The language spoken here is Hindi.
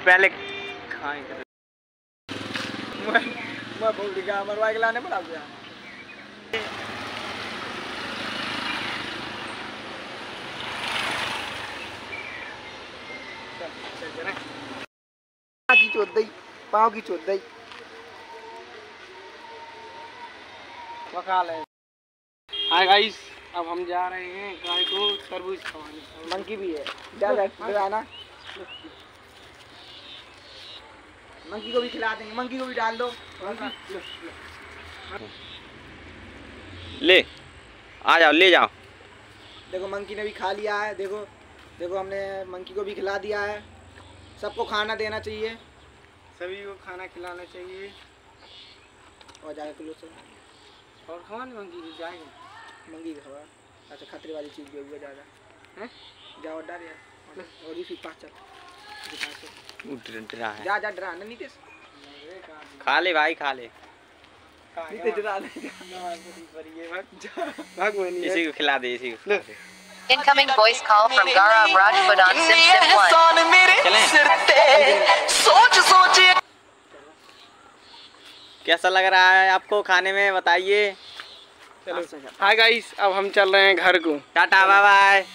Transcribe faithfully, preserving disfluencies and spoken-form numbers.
पहले खाएंगे। मैं मैं भूल गया मरवा के लाने पड़ा गया। की चोदई पाँव की चोदई पका ले। हाय गाइस, अब हम जा रहे हैं गाय को तरबूज खवाने। मंकी भी है, जा जा आना। मंकी को भी खिला देंगे, मंकी को भी डाल दो। ले आ जाओ, ले जाओ। देखो मंकी ने भी खा लिया है। देखो देखो हमने मंकी को भी खिला दिया है। सबको खाना देना चाहिए, सभी को खाना खिलाना चाहिए। और जाके किलो से और खवाने मंकी की जाएंगे। मंकी की खवा। अच्छा खतरे वाली चीज़ भी होगी। ज़्यादा हैं जाओ डर यार। और भी फिर पाँच चल डरा है। जा जा डरा ना नीतीश। खा ले भाई, खा ले। नीतीश डरा ले। इसी को खिला दे, इसी को खिला दे। Incoming voice call from Gaurav Rajput on SimSim one. कैसा लग रहा है आपको खाने में, बताइए। हाय गाइस, अब हम चल रहे हैं घर को। Tata bye bye.